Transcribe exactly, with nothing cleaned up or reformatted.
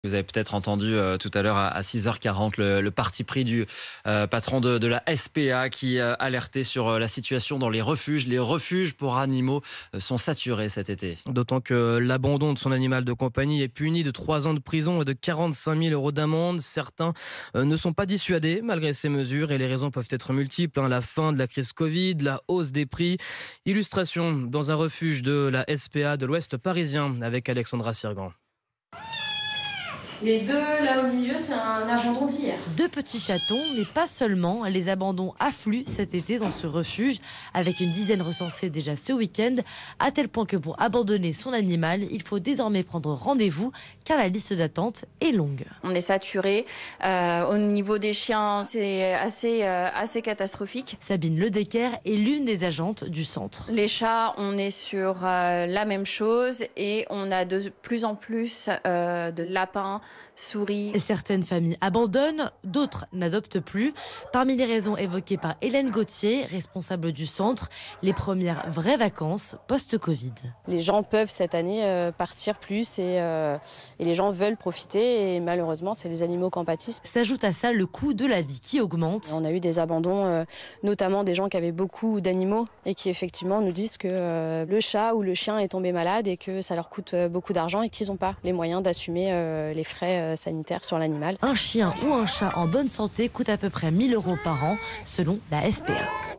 Vous avez peut-être entendu euh, tout à l'heure à, à six heures quarante le, le parti pris du euh, patron de, de la S P A qui euh, alertait sur euh, la situation dans les refuges. Les refuges pour animaux euh, sont saturés cet été. D'autant que l'abandon de son animal de compagnie est puni de trois ans de prison et de quarante-cinq mille euros d'amende. Certains euh, ne sont pas dissuadés malgré ces mesures et les raisons peuvent être multiples. hein. La fin de la crise Covid, la hausse des prix. Illustration dans un refuge de la S P A de l'Ouest parisien avec Alexandra Sirgan. Les deux là au milieu, c'est un abandon d'hier. Deux petits chatons, mais pas seulement. Les abandons affluent cet été dans ce refuge, avec une dizaine recensés déjà ce week-end, à tel point que pour abandonner son animal, il faut désormais prendre rendez-vous, car la liste d'attente est longue. On est saturé. Euh, au niveau des chiens, c'est assez, euh, assez catastrophique. Sabine Ledecker est l'une des agentes du centre. Les chats, on est sur euh, la même chose et on a de plus en plus euh, de lapins, souris. Certaines familles abandonnent, d'autres n'adoptent plus. Parmi les raisons évoquées par Hélène Gauthier, responsable du centre, les premières vraies vacances post-Covid. Les gens peuvent cette année euh, partir plus et, euh, et les gens veulent profiter et malheureusement c'est les animaux qui en pâtissent. S'ajoute à ça le coût de la vie qui augmente. On a eu des abandons, euh, notamment des gens qui avaient beaucoup d'animaux et qui effectivement nous disent que euh, le chat ou le chien est tombé malade et que ça leur coûte euh, beaucoup d'argent et qu'ils n'ont pas les moyens d'assumer euh, les frais euh, sanitaires sur l'animal. Un chien ou un chat en bonne santé coûte à peu près mille euros par an selon la S P A.